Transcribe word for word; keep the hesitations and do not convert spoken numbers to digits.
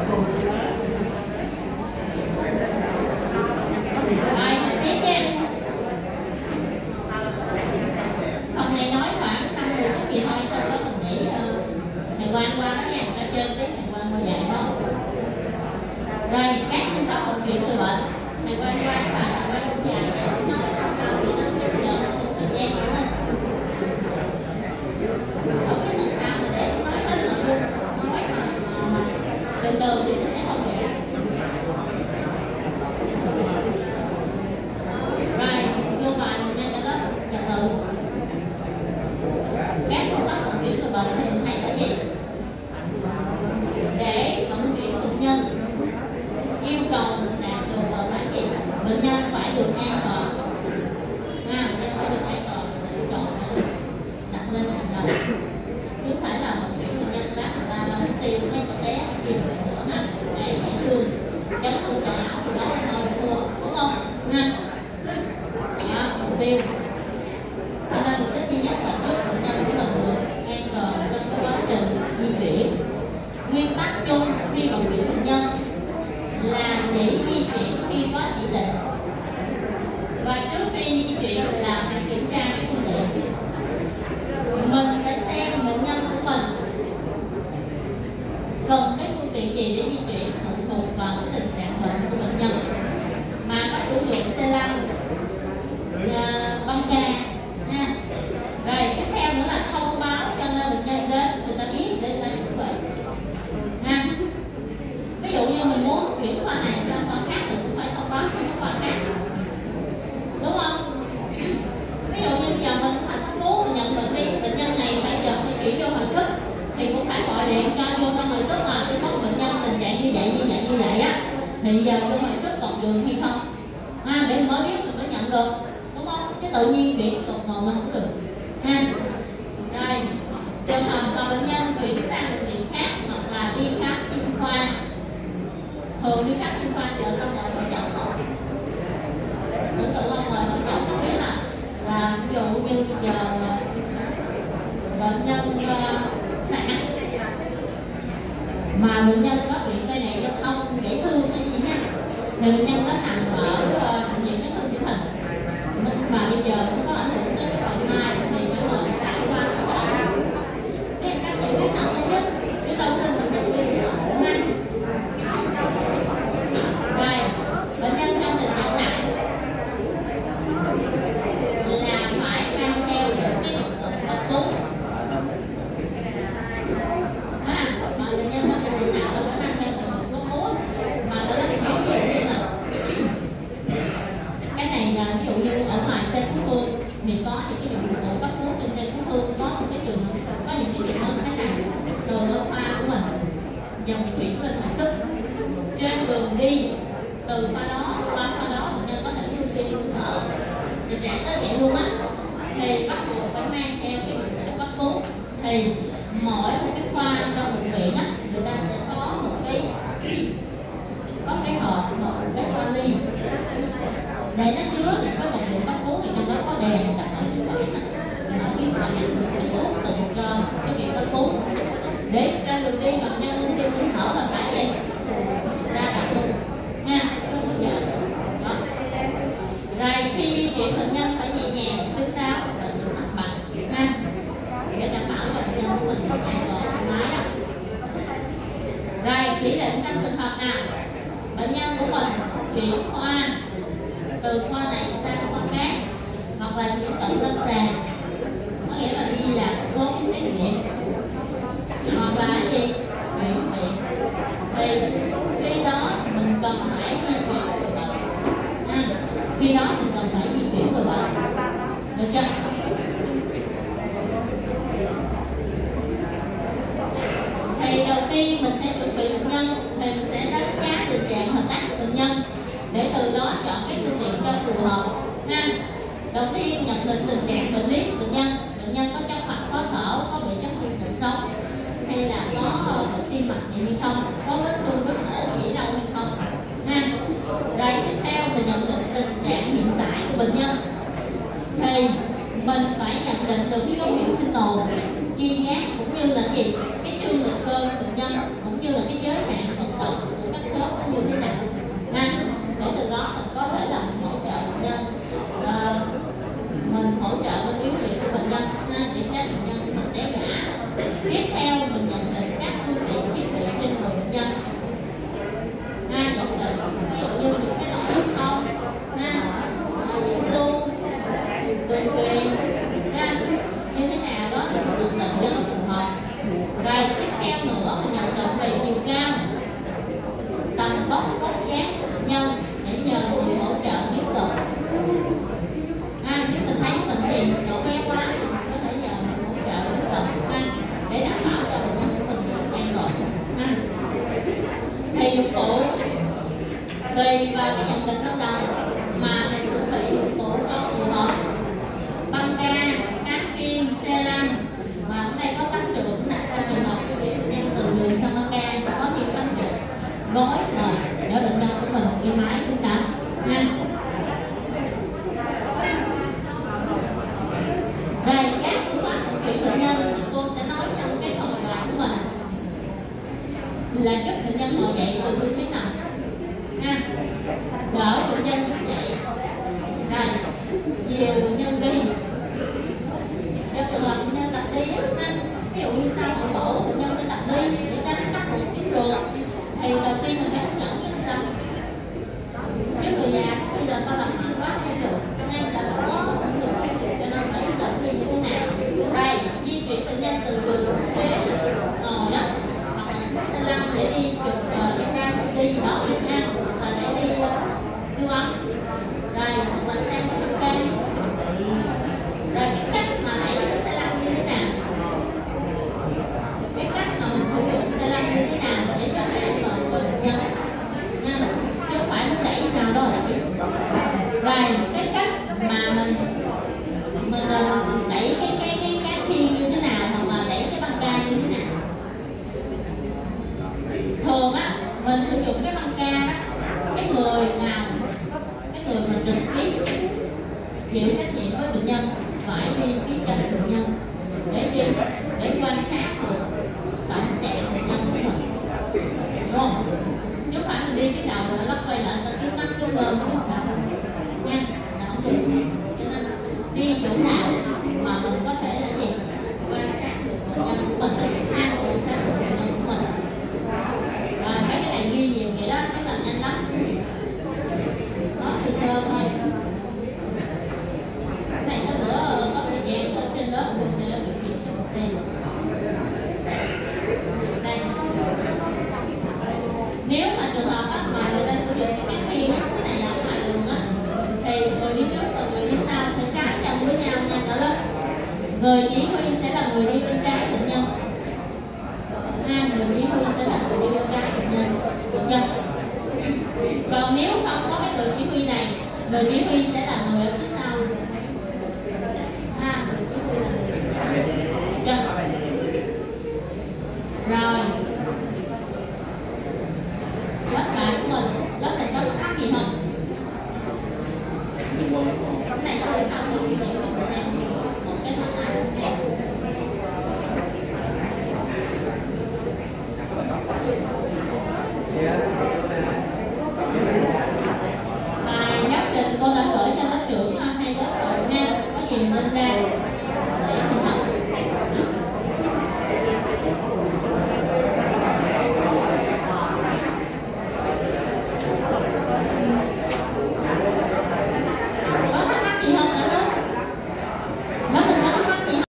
Chi giác cũng như là gì cái chương lực cơ bệnh nhân cũng như là cái giới hạn vận động bóc bóc dáng của bệnh nhân để nhờ người hỗ trợ tiếp tục. À, nếu mình thấy mình thì độ bé quá thì mình có thể nhờ người hỗ trợ tiếp tục à, để đảm bảo cho bệnh nhân của mình được an toàn. À. Thì dụng cụ tùy vào cái nhận định ban đầu mà mình chuẩn bị dụng cụ cho phù hợp. Băng ca, cát kim, xe lăn, và ở đây có cắt trượt đặt ra trường hợp cho bệnh nhân từ đường sang băng ca có nhiều cắt trượt gói rồi để bệnh nhân của mình đi máy chúng ta nha. Đây các phương pháp vận chuyển bệnh nhân cô sẽ nói trong cái phần bài của mình là giúp bệnh nhân ngồi dậy từ tư thế nằm nha, đỡ bệnh nhân đứng dậy, rồi chiều bệnh nhân đi. Trong trường hợp bệnh nhân tập đi á, ví dụ như sau mỗi tổ bệnh nhân sẽ tập đi để tránh tắc một tuyến ruột, thì đầu tiên mình phải hướng dẫn với bệnh nhân. Nếu người già bây giờ ta làm mạnh quá không được, ngay là có không được, cho nên phải hướng dẫn đi như thế nào. Rồi di chuyển bệnh nhân từ giường ghế ngồi đó, hoặc là xe lăn để đi chụp ra đi đó nha, và để đi siêu âm, rồi hoặc là sang cái băng cây. Rồi cái cách mà đẩy cái xe lăn như thế nào, cái cách mà mình sử dụng xe lăn như thế nào để cho an toàn cho bệnh nhân nha, chứ không phải muốn đẩy sao đó là biết. Rồi cái cách mà mình mình đẩy cái cái cái cát khiên như thế nào, hoặc là đẩy cái băng ca như thế nào. Thường á mình sử dụng cái băng ca đó, cái người nào cái người mà trực tiếp chịu trách nhiệm với bệnh nhân phải đi phía chân bệnh nhân để đi để quan sát được tổng trạng bệnh nhân của mình, đúng không? Chứ phải mình đi cái đầu rồi lắp quay lại là cứ nắp cứ bơm cứ sao nha, là không được. Cho nên đi chỗ nào mà mình có thể là gì quan sát được bệnh nhân của mình, an ủi sát được bệnh nhân của mình. Rồi mấy cái này ghi nhiều vậy đó chứ làm nhanh lắm, nó từ thơ thôi. Này có bữa có thời gian ở trên lớp mình sẽ biểu diễn cho một xem. Đây. Nếu mà trường hợp á, mà người ta sử dụng cái khiên á, cái này là ngoài đường á, thì người đi trước và người đi sau sẽ trái chân với nhau nha cả lớp. Người chỉ huy sẽ là người đi bên trái bệnh nhân. Hai người chỉ huy sẽ là người đi bên trái bệnh nhân. Được chưa? Còn nếu không có cái người chỉ huy này, người chỉ huy sẽ là người ở phía sau. À, người chỉ huy là người phía sau. Được chưa? Rồi. Lớp bài của mình, lớp này có thắc mắc gì không? Lớp này có người thắc mắc gì